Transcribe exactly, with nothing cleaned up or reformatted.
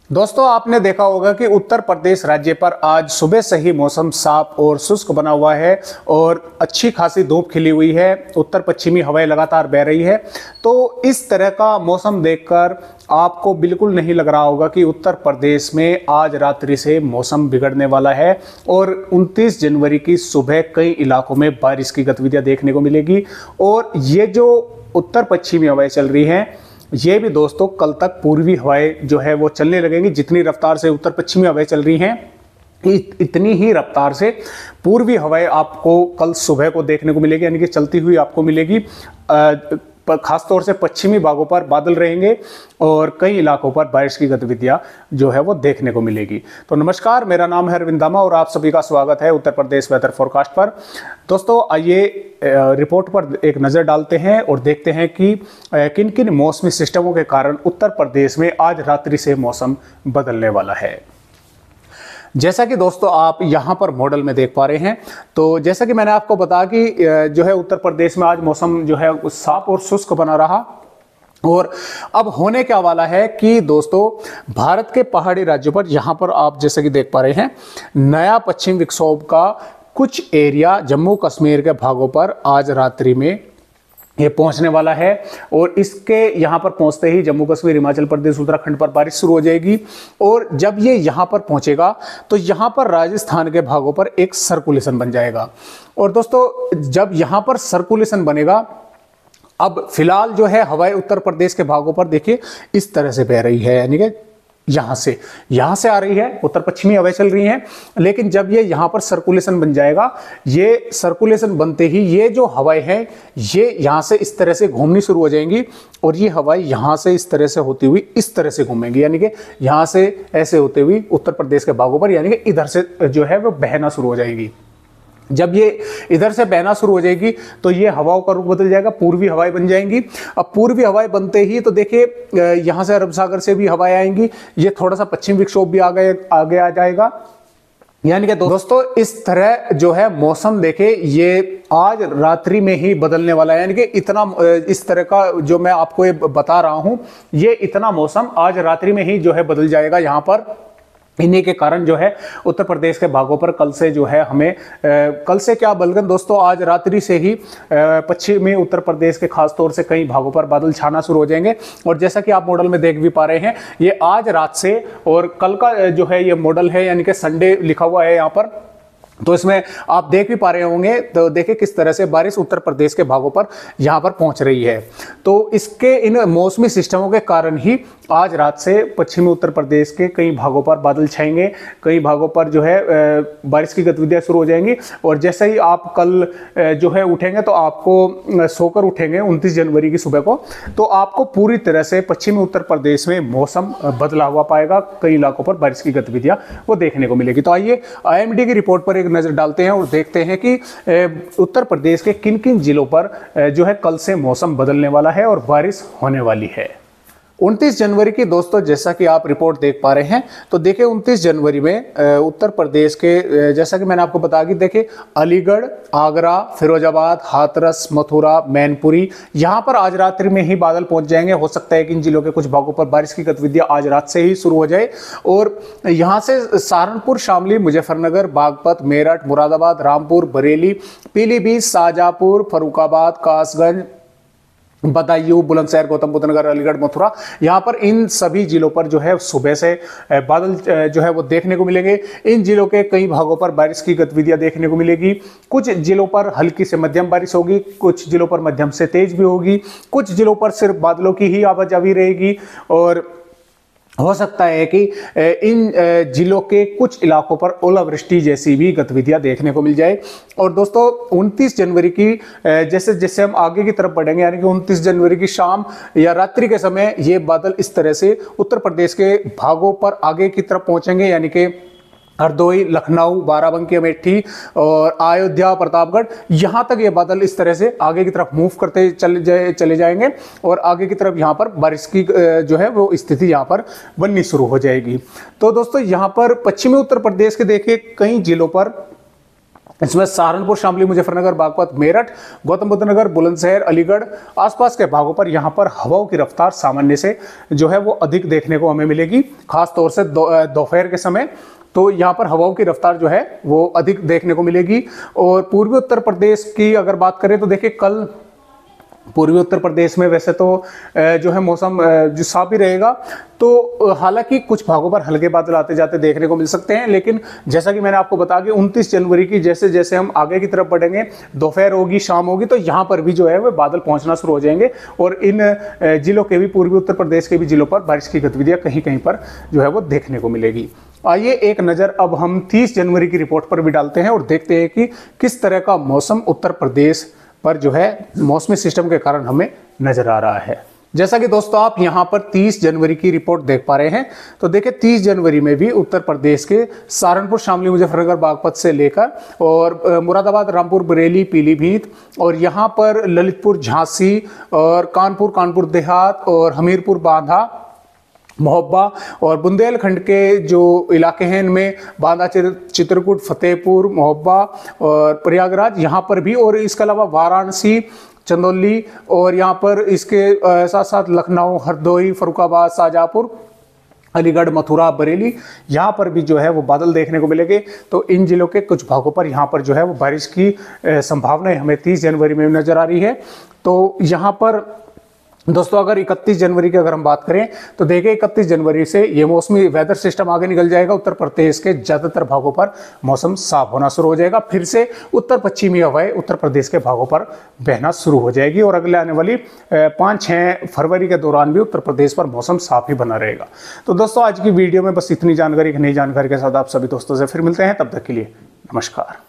दोस्तों, आपने देखा होगा कि उत्तर प्रदेश राज्य पर आज सुबह से ही मौसम साफ और शुष्क बना हुआ है और अच्छी खासी धूप खिली हुई है। उत्तर पश्चिमी हवाएं लगातार बह रही है। तो इस तरह का मौसम देखकर आपको बिल्कुल नहीं लग रहा होगा कि उत्तर प्रदेश में आज रात्रि से मौसम बिगड़ने वाला है और उनतीस जनवरी की सुबह कई इलाकों में बारिश की गतिविधियां देखने को मिलेगी। और ये जो उत्तर पश्चिमी हवाएं चल रही हैं, ये भी दोस्तों कल तक पूर्वी हवाएं जो है वो चलने लगेंगी। जितनी रफ्तार से उत्तर पश्चिमी हवाएं चल रही हैं, इतनी ही रफ्तार से पूर्वी हवाएं आपको कल सुबह को देखने को मिलेगी, यानी कि चलती हुई आपको मिलेगी। खासतौर से पश्चिमी भागों पर बादल रहेंगे और कई इलाकों पर बारिश की गतिविधियां जो है वो देखने को मिलेगी। तो नमस्कार, मेरा नाम है अरविंद दामा और आप सभी का स्वागत है उत्तर प्रदेश वेदर फोरकास्ट पर। दोस्तों, आइए रिपोर्ट पर एक नज़र डालते हैं और देखते हैं कि किन किन मौसमी सिस्टमों के कारण उत्तर प्रदेश में आज रात्रि से मौसम बदलने वाला है। जैसा कि दोस्तों आप यहां पर मॉडल में देख पा रहे हैं, तो जैसा कि मैंने आपको बताया कि जो है उत्तर प्रदेश में आज मौसम जो है साफ और शुष्क बना रहा। और अब होने क्या वाला है कि दोस्तों भारत के पहाड़ी राज्यों पर यहां पर आप जैसा कि देख पा रहे हैं, नया पश्चिम विक्षोभ का कुछ एरिया जम्मू कश्मीर के भागों पर आज रात्रि में ये पहुंचने वाला है। और इसके यहाँ पर पहुंचते ही जम्मू कश्मीर, हिमाचल प्रदेश, उत्तराखंड पर बारिश शुरू हो जाएगी। और जब ये यहाँ पर पहुंचेगा तो यहाँ पर राजस्थान के भागों पर एक सर्कुलेशन बन जाएगा। और दोस्तों जब यहाँ पर सर्कुलेशन बनेगा, अब फिलहाल जो है हवाएं उत्तर प्रदेश के भागों पर देखिए इस तरह से बह रही है, यानी कि यहां से यहां से आ रही है, उत्तर पश्चिमी हवाएं चल रही हैं। लेकिन जब ये यहां पर सर्कुलेशन बन जाएगा, ये सर्कुलेशन बनते ही ये जो हवाएं हैं ये यहां से इस तरह से घूमनी शुरू हो जाएंगी और ये हवाएं यहां से इस तरह से होती हुई इस तरह से घूमेंगी, यानी कि यहां से ऐसे होते हुए उत्तर प्रदेश के भागों पर, यानी कि इधर से जो है वो बहना शुरू हो जाएगी। जब ये इधर से बहना शुरू हो जाएगी तो ये हवाओं का रुख बदल जाएगा, पूर्वी हवाएं बन जाएंगी। अब पूर्वी हवाएं बनते ही तो देखिए यहां से अरब सागर से भी हवाएं आएंगी, ये थोड़ा सा पश्चिम विक्षोभ भी आगे आगे आ जाएगा। यानी कि दोस्तों इस तरह जो है मौसम देखे ये आज रात्रि में ही बदलने वाला है, यानी कि इतना इस तरह का जो मैं आपको ये बता रहा हूं, ये इतना मौसम आज रात्रि में ही जो है बदल जाएगा। यहां पर इन्हीं के कारण जो है उत्तर प्रदेश के भागों पर कल से जो है हमें आ, कल से क्या बल्कि दोस्तों आज रात्रि से ही पश्चिमी उत्तर प्रदेश के खास तौर से कई भागों पर बादल छाना शुरू हो जाएंगे। और जैसा कि आप मॉडल में देख भी पा रहे हैं, ये आज रात से और कल का जो है ये मॉडल है, यानी कि संडे लिखा हुआ है यहाँ पर, तो इसमें आप देख भी पा रहे होंगे। तो देखिए किस तरह से बारिश उत्तर प्रदेश के भागों पर यहां पर पहुंच रही है। तो इसके इन मौसमी सिस्टमों के कारण ही आज रात से पश्चिमी उत्तर प्रदेश के कई भागों पर बादल छाएंगे, कई भागों पर जो है बारिश की गतिविधियां शुरू हो जाएंगी। और जैसे ही आप कल जो है उठेंगे तो आपको सोकर उठेंगे उनतीस जनवरी की सुबह को, तो आपको पूरी तरह से पश्चिमी उत्तर प्रदेश में मौसम बदला हुआ पाएगा। कई इलाकों पर बारिश की गतिविधियां वो देखने को मिलेगी। तो आइए आई एम डी की रिपोर्ट पर नजर डालते हैं और देखते हैं कि उत्तर प्रदेश के किन किन जिलों पर जो है कल से मौसम बदलने वाला है और बारिश होने वाली है। उनतीस जनवरी की दोस्तों जैसा कि आप रिपोर्ट देख पा रहे हैं, तो देखिए उनतीस जनवरी में उत्तर प्रदेश के जैसा कि मैंने आपको बताया कि देखिए अलीगढ़, आगरा, फिरोजाबाद, हाथरस, मथुरा, मैनपुरी, यहां पर आज रात्रि में ही बादल पहुंच जाएंगे। हो सकता है कि इन जिलों के कुछ भागों पर बारिश की गतिविधियां आज रात से ही शुरू हो जाए। और यहां से सहारनपुर, शामली, मुजफ्फरनगर, बागपत, मेरठ, मुरादाबाद, रामपुर, बरेली, पीलीभीत, शाहजहांपुर, फर्रुखाबाद, कासगंज, बदायूं, बुलंदशहर, गौतम बुद्ध नगर, अलीगढ़, मथुरा, यहाँ पर इन सभी जिलों पर जो है सुबह से बादल जो है वो देखने को मिलेंगे। इन जिलों के कई भागों पर बारिश की गतिविधियां देखने को मिलेगी। कुछ जिलों पर हल्की से मध्यम बारिश होगी, कुछ जिलों पर मध्यम से तेज भी होगी, कुछ जिलों पर सिर्फ बादलों की ही आवाजाही रहेगी। और हो सकता है कि इन जिलों के कुछ इलाकों पर ओलावृष्टि जैसी भी गतिविधियां देखने को मिल जाए। और दोस्तों उनतीस जनवरी की जैसे जैसे हम आगे की तरफ बढ़ेंगे, यानी कि उनतीस जनवरी की शाम या रात्रि के समय ये बादल इस तरह से उत्तर प्रदेश के भागों पर आगे की तरफ पहुंचेंगे, यानी कि हरदोई, लखनऊ, बाराबंकी, अमेठी और अयोध्या, प्रतापगढ़, यहाँ तक ये बादल इस तरह से आगे की तरफ मूव करते चले जाए चले जाएंगे और आगे की तरफ यहाँ पर बारिश की जो है वो स्थिति यहाँ पर बननी शुरू हो जाएगी। तो दोस्तों यहाँ पर पश्चिमी उत्तर प्रदेश के देखिए कई जिलों पर इसमें सहारनपुर, शामली, मुजफ्फरनगर, बागपत, मेरठ, गौतम बुद्ध नगर, बुलंदशहर, अलीगढ़ आसपास के भागों पर यहाँ पर हवाओं की रफ्तार सामान्य से जो है वो अधिक देखने को हमें मिलेगी, खास तौर से दोपहर के समय। तो यहाँ पर हवाओं की रफ्तार जो है वो अधिक देखने को मिलेगी। और पूर्वी उत्तर प्रदेश की अगर बात करें तो देखिए कल पूर्वी उत्तर प्रदेश में वैसे तो जो है मौसम जो साफ ही रहेगा, तो हालांकि कुछ भागों पर हल्के बादल आते जाते देखने को मिल सकते हैं, लेकिन जैसा कि मैंने आपको बताया कि उनतीस जनवरी की जैसे जैसे हम आगे की तरफ बढ़ेंगे, दोपहर होगी, शाम होगी, तो यहाँ पर भी जो है वो बादल पहुंचना शुरू हो जाएंगे और इन जिलों के भी, पूर्वी उत्तर प्रदेश के भी जिलों पर बारिश की गतिविधियां कहीं कहीं पर जो है वो देखने को मिलेगी। आइए एक नज़र अब हम तीस जनवरी की रिपोर्ट पर भी डालते हैं और देखते हैं कि किस तरह का मौसम उत्तर प्रदेश पर जो है मौसमी सिस्टम के कारण हमें नजर आ रहा है। जैसा कि दोस्तों आप यहां पर तीस जनवरी की रिपोर्ट देख पा रहे हैं, तो देखिए तीस जनवरी में भी उत्तर प्रदेश के सहारनपुर, शामली, मुजफ्फरनगर, बागपत से लेकर और मुरादाबाद, रामपुर, बरेली, पीलीभीत और यहां पर ललितपुर, झांसी और कानपुर, कानपुर देहात और हमीरपुर, बांदा, मोहब्बा और बुंदेलखंड के जो इलाके हैं इनमें बांदा, चित्रकूट, फतेहपुर, मोहब्बा और प्रयागराज यहाँ पर भी, और इसके अलावा वाराणसी, चंदौली और यहाँ पर इसके साथ साथ लखनऊ, हरदोई, फरुखाबाद, शाहजहाँपुर, अलीगढ़, मथुरा, बरेली, यहाँ पर भी जो है वो बादल देखने को मिलेंगे। तो इन जिलों के कुछ भागों पर यहाँ पर जो है वो बारिश की संभावनाएं हमें तीस जनवरी में नजर आ रही है। तो यहाँ पर दोस्तों अगर इकतीस जनवरी की अगर हम बात करें तो देखिए इकतीस जनवरी से ये मौसमी वेदर सिस्टम आगे निकल जाएगा, उत्तर प्रदेश के ज़्यादातर भागों पर मौसम साफ होना शुरू हो जाएगा, फिर से उत्तर पश्चिमी हवाएं उत्तर प्रदेश के भागों पर बहना शुरू हो जाएगी और अगले आने वाली पाँच छः फरवरी के दौरान भी उत्तर प्रदेश पर मौसम साफ ही बना रहेगा। तो दोस्तों आज की वीडियो में बस इतनी जानकारी, एक नई जानकारी के साथ आप सभी दोस्तों से फिर मिलते हैं, तब तक के लिए नमस्कार।